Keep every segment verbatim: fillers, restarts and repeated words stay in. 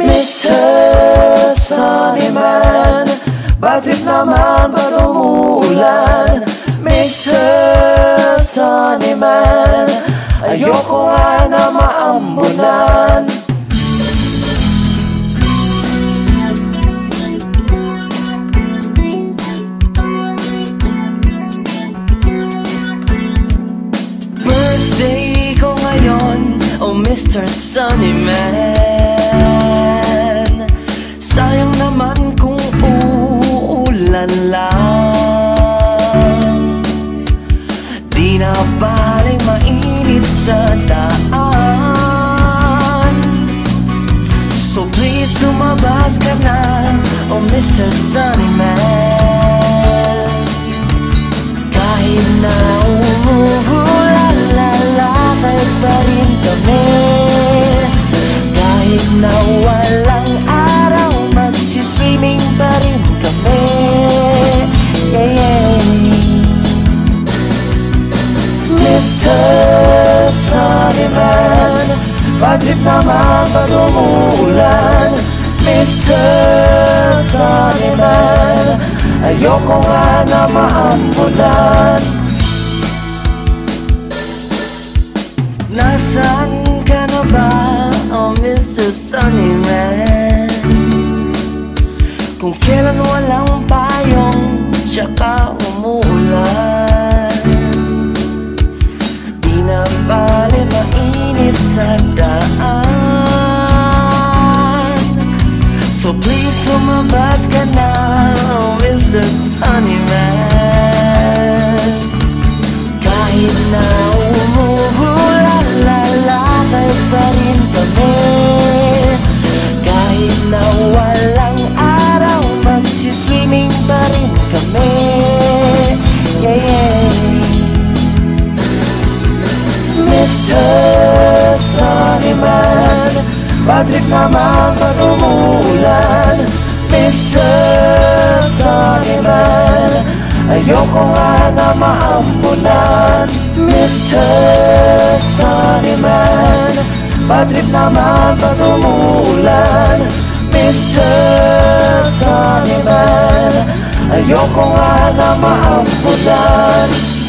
Mister Sunnyman, bad trip naman ba't umuulan? Mister Sunnyman, ayoko nga na maambulan. Birthday ko ngayon, oh Mister Sunnyman. Sayang naman kung uulan lang, di na baling mainit sa daan. So please lumabas ka na, oh Mister Sunnyman. Kahit na umuulan, lalakad pa rin kami. Kahit na walang araw, magsiswimming pa rin kami. Yeah, yeah. Mister Sunnyman, bad trip naman pag umuulan. Mister Sunnyman, ayoko nga na maambulan. Nasaan ka na ba, oh Mister Sunnyman? Kung kailan walang payong, tsaka umuulan, di na bale mainit sa daan. So please lumabas ka na, oh Mister Sunnyman. Kahit na umuulan, lalakad pa rin kami. Kahit na walang araw, magsiswimming pa rin kami. Yeah, yeah. Mister Sunnyman, bad trip naman pag umuulan. Mister Sunnyman, ayoko nga na maambulan. Mister Sunnyman, bad trip naman pag umuulan. Mister Sunnyman, ayoko nga na maambulan.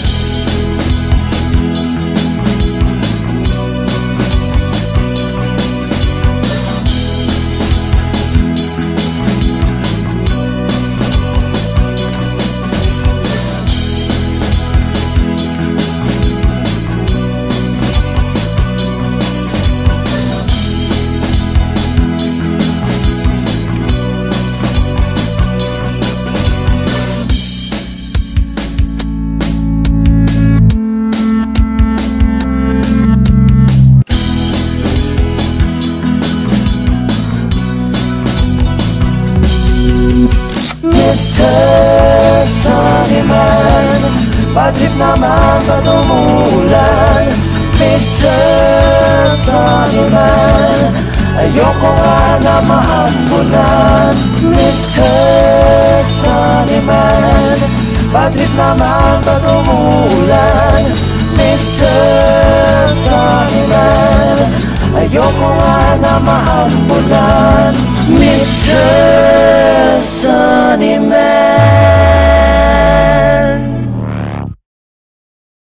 Mister Sunnyman, bad trip naman pag umuulan. Mister Sunnyman, ayoko nga na maambulan. Mister Sunnyman, bad trip naman pag umuulan. Mister Sunnyman, ayoko nga na maambulan. Mister Sunnyman.